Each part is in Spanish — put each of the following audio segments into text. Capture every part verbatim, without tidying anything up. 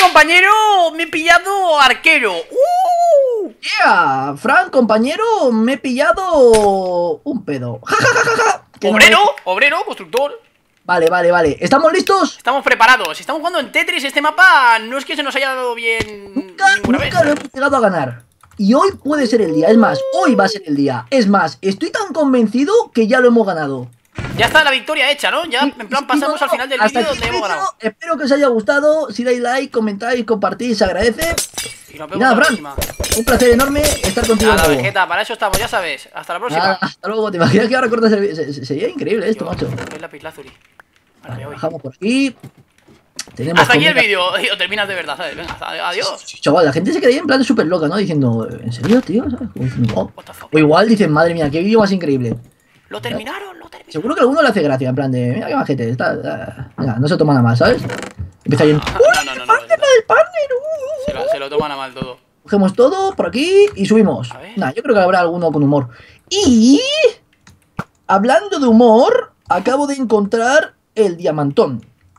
compañero! ¡Me he pillado arquero! ¡Uh! Yeah, Fran, compañero, me he pillado un pedo. Ja, ja, ja, ja, ja. Obrero, No... obrero, constructor. Vale, vale, vale. ¿Estamos listos? Estamos preparados. Estamos jugando en Tetris. Este mapa no es que se nos haya dado bien Nunca, ninguna nunca vez. lo hemos llegado a ganar. Y hoy puede ser el día. Es más, hoy va a ser el día. Es más, estoy tan convencido que ya lo hemos ganado. Ya está la victoria hecha, ¿no? Ya, en plan, pasamos no, al final del hasta vídeo aquí donde el hemos vídeo. ganado. Espero que os haya gustado. Si dais like, comentáis, compartís, se agradece. Y nos Y vemos nada, la Fran, próxima. un placer enorme estar contigo. Nada, de nuevo. Vegeta, para eso estamos, ya sabes. Hasta la próxima. Nada, hasta luego. ¿Te imaginas que ahora cortas el vídeo? Se- se- Sería increíble esto, Yo, macho. es la Pislazuri. Vale, Vale, me voy. bajamos por aquí. Tenemos Hasta aquí el comida. vídeo. Y lo terminas de verdad, ¿sabes? Venga, hasta- adiós. Sí, chaval, la gente se quedaría en plan súper loca, ¿no? Diciendo, ¿en serio, tío? ¿Sabes? Como diciendo, "Oh". What the fuck. O igual dicen, madre mía, qué vídeo más increíble. Lo terminaron, lo terminaron. Seguro que a alguno le hace gracia, en plan de, mira qué majete, está, está- venga, no se toma nada más, ¿sabes? Empieza ahí en, No, no, no, no, ¡partner del partner! uh". Se lo, se lo toman a mal todo. Cogemos todo por aquí y subimos. A ver. Nah, yo creo que habrá alguno con humor. Y, hablando de humor, acabo de encontrar el diamantón.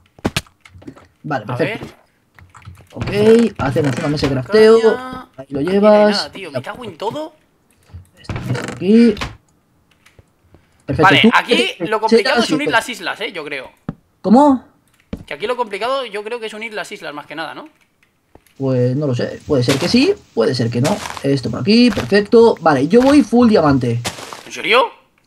Vale, A perfecto. ver. Ok, hacemos una mesa de crafteo. Caña. Ahí lo Aquí no hay llevas. nada, tío. Me cago en todo. Esto, esto aquí. Perfecto. Vale, tú- aquí eh, lo complicado será es unir así, las islas, eh, yo creo. ¿Cómo? Que aquí lo complicado yo creo que es unir las islas más que nada, ¿no? Pues no lo sé. Puede ser que sí, puede ser que no. Esto por aquí, perfecto. Vale, yo voy full diamante. ¿En serio?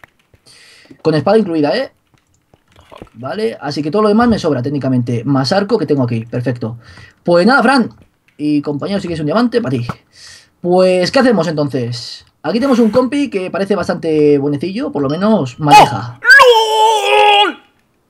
Con espada incluida, ¿eh? Vale, así que todo lo demás me sobra técnicamente. Más arco que tengo aquí, perfecto. Pues nada, Fran. Y compañero, si quieres un diamante, para ti. Pues, ¿qué hacemos entonces? Aquí tenemos un compi que parece bastante buenecillo, por lo menos maneja. ¡LOL!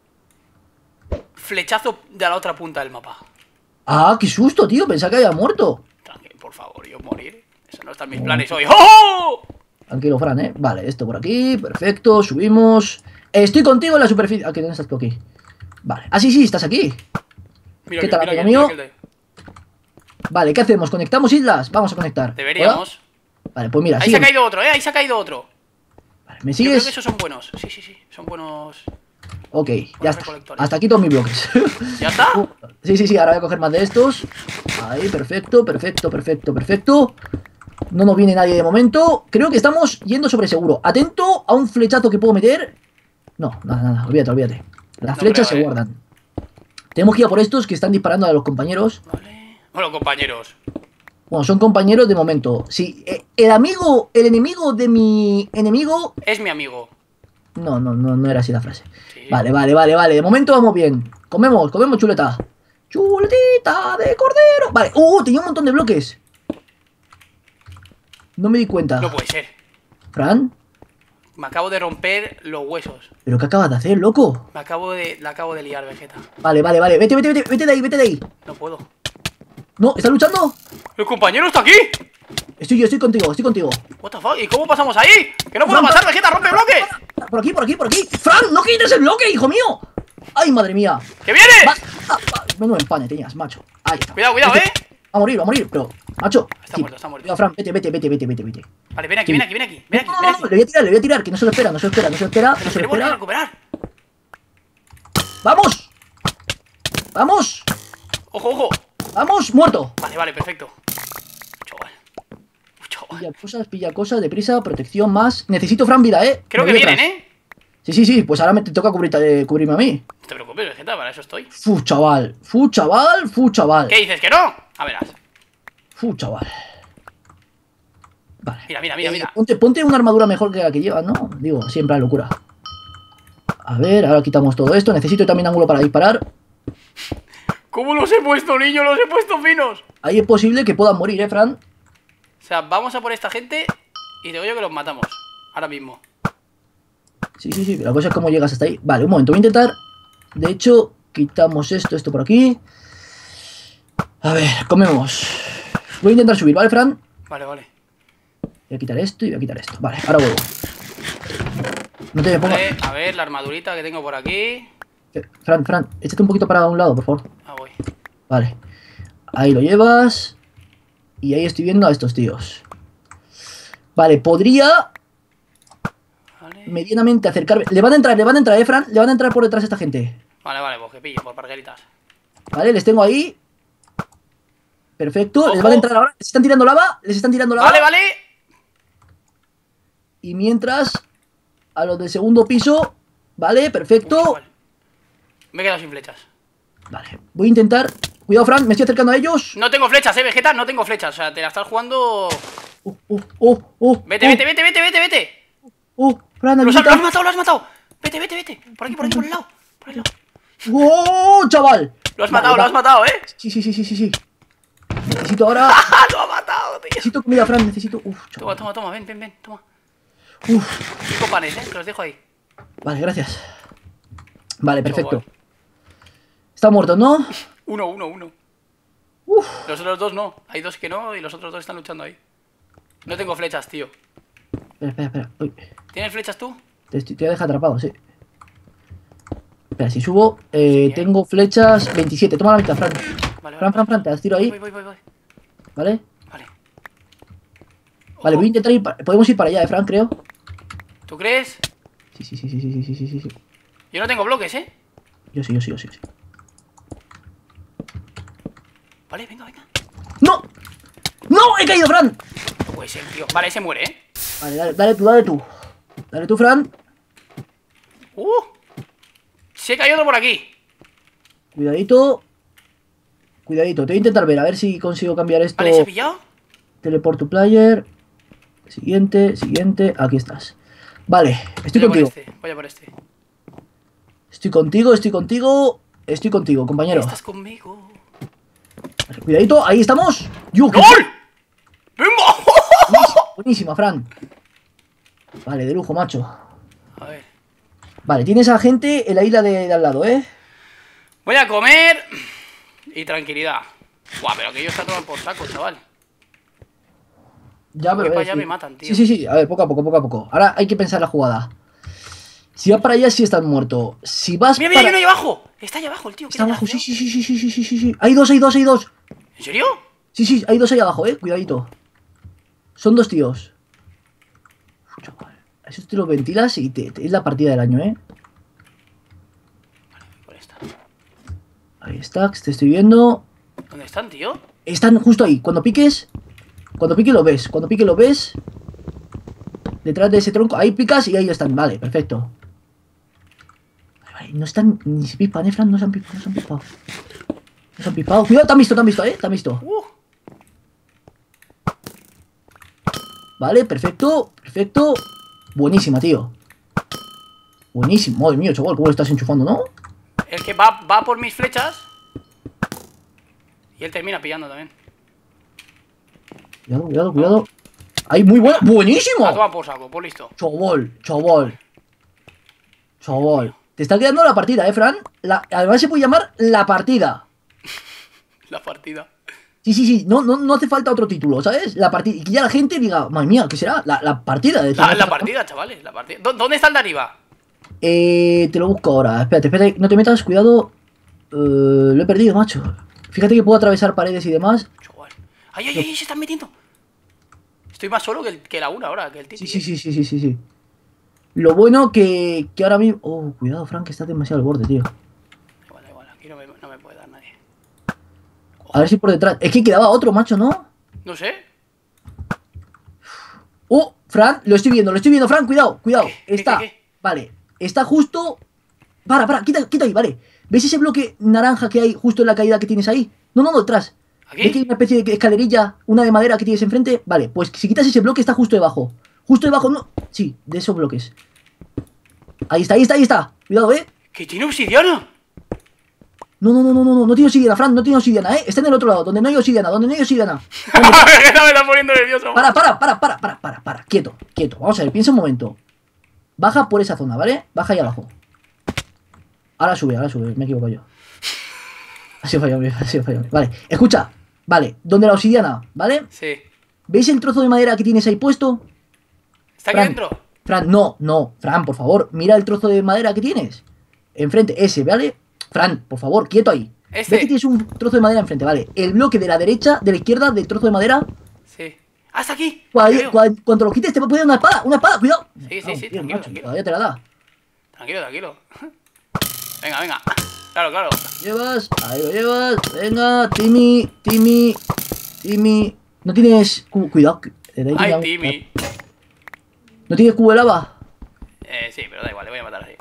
Flechazo de la otra punta del mapa. Ah, qué susto, tío. Pensaba que había muerto. Tranquilo, por favor, yo morir. Eso no está en mis planes hoy. ¡Oh! Tranquilo, Fran, ¿eh? Vale, esto por aquí, perfecto, subimos. Estoy contigo en la superficie. Aquí, ¿dónde estás tú aquí? Vale. Ah, sí, sí, estás aquí. Mira ¿Qué que- tal, mira amigo que- mío? mira que- Vale, ¿qué hacemos? ¿Conectamos islas? Vamos a conectar. Deberíamos. ¿Hola? Vale, pues mira, Ahí se sígueme. ha caído otro, eh. Ahí se ha caído otro. Vale, ¿me Yo creo sigues? que esos son buenos. Sí, sí, sí. Son buenos. Ok, ya Buenos está. recolectores. Hasta aquí todos mis bloques. ¿Ya está? Sí, sí, sí, ahora voy a coger más de estos. Ahí, perfecto, perfecto, perfecto, perfecto. No nos viene nadie de momento. Creo que estamos yendo sobre seguro. Atento a un flechazo que puedo meter. No, nada, nada, olvídate, olvídate. Las No flechas creo, se eh. guardan. Tenemos que ir a por estos que están disparando a los compañeros. Vale. Bueno, compañeros. Bueno, son compañeros de momento. Si eh, el amigo, el enemigo de mi enemigo... Es mi amigo. No, no, no, no era así la frase. Sí. Vale, vale, vale, vale. De momento vamos bien. Comemos, comemos chuleta. Chuletita de cordero. Vale. Uh, tenía un montón de bloques. No me di cuenta. No puede ser. Fran, Me acabo de romper los huesos. ¿pero qué acabas de hacer, loco? Me acabo de. La acabo de liar, Vegeta. Vale, vale, vale. Vete, vete, vete, vete de ahí, vete de ahí. No puedo. No, ¿estás luchando? ¡El compañero está aquí! Estoy yo, estoy contigo, estoy contigo. What the fuck? ¿Y cómo pasamos ahí? ¡Que no puedo Fran, pasar, Fran, Vegeta! ¡Rompe bloque! Por aquí, por aquí, por aquí. Fran, no quites el bloque, hijo mío. Ay, madre mía. ¡Que viene! Va, ah, va. Menudo empane tenías, macho. Ahí está. Cuidado, cuidado, Vete. eh. Va a morir, va a morir, pero... Macho. Está sí. muerto, está muerto. Cuidado, Fran, vete, vete, vete, vete, vete, vete. Vale, ven aquí, ven aquí, ven aquí. Ven aquí, No, no, ven no, aquí. le voy a tirar, le voy a tirar, que no se lo espera, no se lo espera, no se lo espera, no se lo Tenemos que espera. recuperar. ¡Vamos! ¡Vamos! ¡Ojo, ojo! ¡Vamos! ¡Muerto! Vale, vale, perfecto. Chaval. Chaval. Pilla cosas, pilla cosas, deprisa, protección más. Necesito Fran vida, ¿eh? Creo Me que voy vienen, atrás. ¿eh? Sí, sí, sí, pues ahora me te toca cubrir, eh, cubrirme a mí. No te preocupes, Vegeta, para eso estoy. Fu, chaval, fu, chaval, fu, chaval. ¿Qué dices? ¿Que no? A verás. Fu, chaval. Vale. Mira, mira, mira, Eh, mira. Ponte, ponte una armadura mejor que la que llevas, ¿no? Digo, siempre la locura. A ver, ahora quitamos todo esto. Necesito también ángulo para disparar. ¿Cómo los he puesto, niño? Los he puesto finos. Ahí es posible que puedan morir, ¿eh, Fran? O sea, vamos a por esta gente y digo yo que los matamos. Ahora mismo. Sí, sí, sí, pero la cosa es cómo llegas hasta ahí. Vale, un momento, voy a intentar. De hecho, quitamos esto, esto por aquí. A ver, comemos. Voy a intentar subir, ¿vale, Fran? Vale, vale. Voy a quitar esto y voy a quitar esto. Vale, ahora vuelvo. No te me pongas. Vale, a ver, la armadurita que tengo por aquí. Eh, Fran, Fran, échate un poquito para un lado, por favor. Ah, voy. Vale. Ahí lo llevas. Y ahí estoy viendo a estos tíos. Vale, podría Vale. medianamente acercarme. Le van a entrar, le van a entrar, eh, Fran. Le van a entrar por detrás a esta gente. Vale, vale, pues que pillo por pargueritas. Vale, les tengo ahí. Perfecto, Ojo. les van a entrar ahora. Les están tirando lava, les están tirando lava. Vale, vale. Y mientras, a los del segundo piso, vale, perfecto. Uf, chaval. Me he quedado sin flechas. Vale, voy a intentar. Cuidado, Fran, me estoy acercando a ellos. No tengo flechas, eh, Vegeta, no tengo flechas. O sea, te la estás jugando. Uh, uh, uh, uh, Vete, uh, vete, vete, vete, vete, vete. Uh, Fran, Lo has, habilita. lo has matado, lo has matado. Vete, vete, vete. Por aquí, por aquí, por el lado. Por el lado. ¡Oh, chaval! Lo has Vale, matado, va. lo has matado, eh. Sí, sí, sí, sí, sí, sí. Necesito ahora. ¡Ah, lo ha matado, tío! Necesito comida, Fran, necesito. Uf, Toma, chaval. toma, toma, ven, ven, ven, toma. Uf. Cinco panes, eh, que los dejo ahí. Vale, gracias. Vale, perfecto. Chaval. Está muerto, ¿no? Uno, uno, uno. Uf. Los otros dos no. Hay dos que no y los otros dos están luchando ahí. No tengo flechas, tío. Espera, espera, espera. Uy, ¿Tienes flechas tú? te, estoy- te voy a dejar atrapado, sí. Espera, si subo, eh, Sí, tengo flechas veintisiete. Toma la mitad, Fran. Vale, Fran, vale. Fran, Fran, te las tiro ahí, Voy, voy, voy, voy. ¿vale? Vale. Vale, Ojo. voy a intentar ir. pa- Podemos ir para allá, eh, Fran, creo. ¿Tú crees? Sí, sí, sí, sí, sí, sí, sí, sí, sí. Yo no tengo bloques, eh. Yo sí, yo sí, yo sí. yo sí. Vale, venga, venga. ¡No! ¡No! ¡He caído, Fran! No puede ser, tío. Vale, ese muere, eh. Vale, dale, dale tú, dale tú. Dale tú, Fran. Uh. Se cayó otro por aquí. Cuidadito. Cuidadito, te voy a intentar ver, a ver si consigo cambiar esto. Vale, ¿se ha pillado? Teleport to player. Siguiente, siguiente. Aquí estás. Vale, estoy Voy a por contigo. este, voy a por este. Estoy contigo, estoy contigo. Estoy contigo, compañero. Estás conmigo. Vale, cuidadito, ahí estamos. ¡Yu! ¡Gol! ¡Venga! Buenísima, buenísima, Fran. Vale, de lujo, macho. A ver. Vale, tienes a gente en la isla de, de al lado, ¿eh? Voy a comer y tranquilidad. Buah, pero que ellos están tomando por saco, chaval. Ya, Voy pero. para eh, allá, sí. me matan, tío. Sí, sí, sí. A ver, poco a poco, poco a poco. Ahora hay que pensar la jugada. Si vas para allá, sí estás muerto. Si vas Mira, mira, para. hay uno ahí abajo. Está ahí abajo el tío. ¿Qué Está le abajo, das, sí, tío? sí, sí, sí, sí, sí, sí, sí, sí. Hay dos, hay dos, hay dos. ¿En serio? Sí, sí, hay dos ahí abajo, eh. Cuidadito. Son dos tíos. Uf, chaval. Esos te los ventilas y te, te- es la partida del año, eh. Por esta. Ahí está, te estoy viendo. ¿Dónde están, tío? Están justo ahí. Cuando piques. Cuando pique lo ves. Cuando pique lo ves. Detrás de ese tronco. Ahí picas y ahí están. Vale, perfecto. Vale, vale, no están. Ni se pipan, eh, Fran. No se han pipado. No se han pipado. No se han pipado. Cuidado, te han visto, te han visto, eh. Te han visto. Uh. Vale, perfecto. Perfecto. Buenísima, tío. Buenísimo. Madre mía, chaval, cómo lo estás enchufando, ¿no? El que va, va por mis flechas. Y él termina pillando también. Cuidado, cuidado, cuidado. Ahí, muy buena. ¡Buenísimo! A tomar por saco, pues listo. Chaval, chaval. Chaval. Te está quedando la partida, ¿eh, Fran? La- además se puede llamar la partida. La partida. Sí, sí, sí. No, no, no hace falta otro título, ¿sabes? La partida. Y que ya la gente diga, madre mía, ¿qué será? La, la partida. De La, la partida, chavales, la partida. ¿Dó- ¿Dónde está el de arriba? Eh, te lo busco ahora. Espérate, espérate. No te metas, cuidado. Eh, lo he perdido, macho. Fíjate que puedo atravesar paredes y demás. Chaval. ¡Ay, ay, ay! Se están metiendo. Estoy más solo que, el, que la una ahora, que el Titi. Sí, sí, sí, sí, sí, sí, sí. Lo bueno que, que ahora mismo... Oh, cuidado, Frank, que está demasiado al borde, tío. Da igual, da igual, aquí no me, no me puede dar nadie. A ver si por detrás... Es que quedaba otro, macho, ¿no? No sé. Oh, Fran, lo estoy viendo, lo estoy viendo, Fran, cuidado, cuidado. ¿Qué? ¿Qué, Está, qué, qué? vale, está justo... Para, para, quita, quita ahí, vale. ¿Ves ese bloque naranja que hay justo en la caída que tienes ahí? No, no, no, detrás. ¿Aquí? ¿Ves que hay una especie de escalerilla, una de madera que tienes enfrente? Vale, pues si quitas ese bloque está justo debajo. Justo debajo, no... Sí, de esos bloques. Ahí está, ahí está, ahí está. Cuidado, ¿eh? ¡Que tiene obsidiana! No, no, no, no, no, no, no tiene obsidiana, Fran, no tiene obsidiana, ¿eh? Está en el otro lado, donde no hay obsidiana, donde no hay obsidiana. Me está poniendo nervioso. Para, para, para, para, para, para, para, quieto, quieto. Vamos a ver, piensa un momento. Baja por esa zona, ¿vale? Baja ahí abajo. Ahora sube, ahora sube, me equivoco yo. Ha sido fallo mío, ha sido fallo mío. Vale, escucha, vale, donde la obsidiana, ¿vale? Sí. ¿Veis el trozo de madera que tienes ahí puesto? ¿Está aquí Fran, dentro? Fran, no, no, Fran, por favor, mira el trozo de madera que tienes. Enfrente, ese, ¿vale? Fran, por favor, quieto ahí. Este. ¿Ves que tienes un trozo de madera enfrente? Vale, el bloque de la derecha, de la izquierda, del trozo de madera. Sí. ¡Hasta aquí! Cuando, Creo. cuando- cuando lo quites te va a poner una espada, una espada, cuidado. Sí, sí, No, sí, tío, tranquilo, macho, tranquilo. todavía te la da. Tranquilo, tranquilo. Venga, venga. Claro, claro. Llevas, ahí lo llevas, venga, Timmy, Timmy. Timmy. No tienes. cu- Cuidado. que- de ahí Ay, tiene Timmy. agua. ¿No tienes cubo de lava? Eh, sí, pero da igual, le voy a matar así.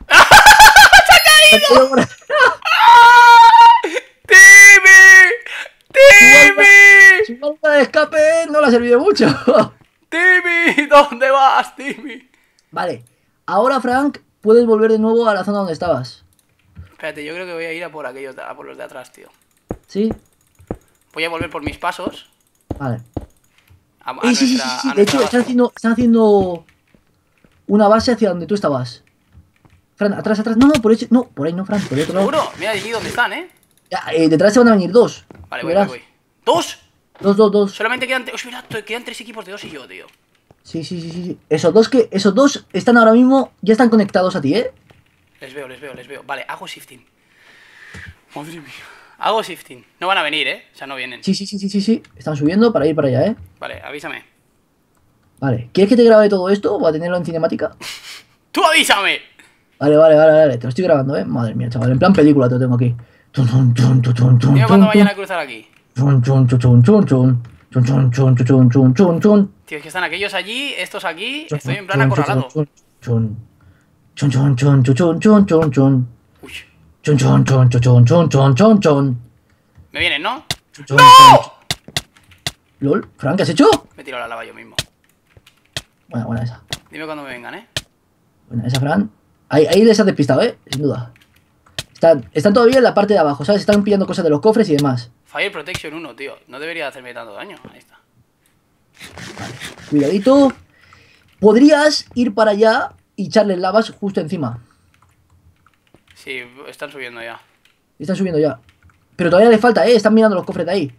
¡Timmy! ¡Timmy! Su válvula de escape no le ha servido mucho. ¡Timmy! ¿Dónde vas, Timmy? Vale. Ahora, Frank, puedes volver de nuevo a la zona donde estabas. Espérate, yo creo que voy a ir a por aquellos, de- a por los de atrás, tío. ¿Sí? Voy a volver por mis pasos. Vale. A, a Eh, sí, sí, nuestra, sí, sí. a De nuestra hecho, están base. haciendo, están haciendo una base hacia donde tú estabas. Fran, atrás, atrás. No, no, por ese. No, por ahí no, Fran, por el otro lado. ¿Seguro? Mira allí donde están, ¿eh? Ya, eh, detrás se van a venir dos. Vale, Tú voy, voy, verás. voy. ¡Dos! Dos, dos, dos. Solamente quedan... Uy, mira, quedan tres equipos de dos y yo, tío. Sí, sí, sí, sí, sí. Esos dos que. Esos dos están ahora mismo. Ya están conectados a ti, ¿eh? Les veo, les veo, les veo. Vale, hago shifting. Madre mía. Hago shifting. No van a venir, ¿eh? O sea, no vienen. Sí, sí, sí, sí, sí, sí. Están subiendo para ir para allá, ¿eh? Vale, avísame. Vale. ¿Quieres que te grabe todo esto o a tenerlo en cinemática? ¡Tú avísame! Vale, vale, vale, vale. Te lo estoy grabando, ¿eh? Madre mía, chaval. En plan película te lo tengo aquí. Tun, tun, tun, tun, tun, tun, Dime cuando tun, vayan a cruzar aquí. tun, tun, tun, tun, tun, tun. Chun, chun, chun, chun, chun, chun, chun. Tío, es que están aquellos allí, estos aquí. Chun, Estoy en plan chun, chun, acorralado. chun, chun. Chun, chun, chun, chun, chun, chun, chun, chun. Uy. Chun, chun, chun, chun, chun, chun, chun, chun, chun. Me vienen, ¿no? Chun, chun, ¡No! chun. LOL, Frank, ¿qué has hecho? Me tiro a la lava yo mismo. Buena, buena esa. Dime cuando me vengan, ¿eh? Buena esa, Fran. Ahí, ahí les has despistado, ¿eh? Sin duda. Están, están todavía en la parte de abajo, ¿sabes? Están pillando cosas de los cofres y demás. Fire Protection uno, tío. No debería hacerme tanto daño. Ahí está. Cuidadito. Podrías ir para allá y echarles lavas justo encima. Sí, están subiendo ya. Están subiendo ya. Pero todavía les falta, ¿eh? Están mirando los cofres de ahí.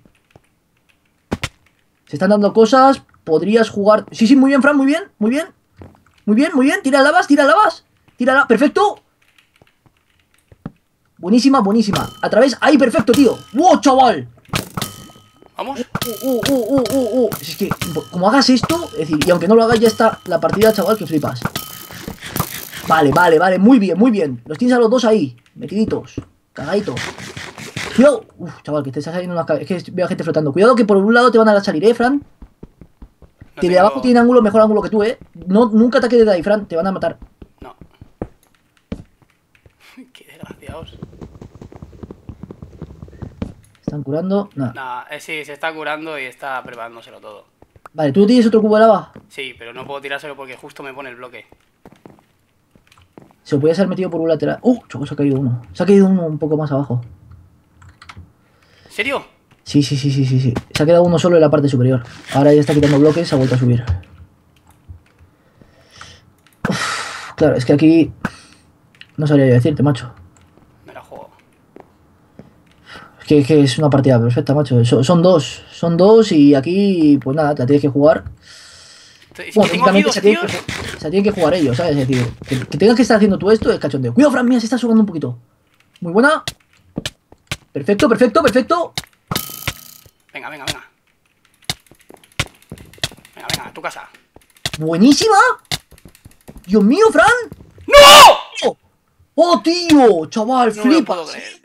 Se están dando cosas. Podrías jugar... Sí, sí, muy bien, Fran, muy bien, muy bien. Muy bien, muy bien. Tira lavas, tira lavas. Tira lavas. ¡Perfecto! Buenísima, buenísima. A través... ¡Ahí, perfecto, tío! ¡Wow, chaval! ¿Vamos? Uh, uh, uh, uh, uh. Es que, como hagas esto... Es decir, y aunque no lo hagas, ya está la partida, chaval, que flipas. Vale, vale, vale. Muy bien, muy bien. Los tienes a los dos ahí. Metiditos. Cagaditos. Cuidado. Uf, chaval, que te está saliendo una cabeza. Es que veo a gente flotando. Cuidado que por un lado te van a salir, ¿eh, Fran? No Que de tengo- abajo tiene ángulo, mejor ángulo que tú, ¿eh? No, nunca ataque desde ahí, Fran. Te van a matar. No. Qué desgraciados. Están curando. Nada. Nah, eh, sí, se está curando y está preparándoselo todo. Vale, ¿tú tienes otro cubo de lava? Sí, pero no puedo tirárselo porque justo me pone el bloque. Se lo podía haber metido por un lateral. Uh, choco, se ha caído uno. Se ha caído uno un poco más abajo. ¿En serio? Sí, sí, sí, sí, sí, sí. Se ha quedado uno solo en la parte superior. Ahora ya está quitando bloques, se ha vuelto a subir. Uf, claro, es que aquí... No sabría yo decirte, macho. Me la juego. Es que, que es una partida perfecta, macho. So- son dos. Son dos y aquí, pues nada, te la tienes que jugar. Es Bueno, que tengo aquí técnicamente dos se tienen, tíos. que, ju- se tienen que jugar ellos, ¿sabes? Es decir, que, que tengas que estar haciendo tú esto es cachondeo. Cuidado, Fran, mira, se está subiendo un poquito. Muy buena. Perfecto, perfecto, perfecto. Venga, venga, venga. Venga, venga, a tu casa. Buenísima. Dios mío, Fran. ¡No! ¡Oh, tío! Chaval, No me lo puedo flipas. creer.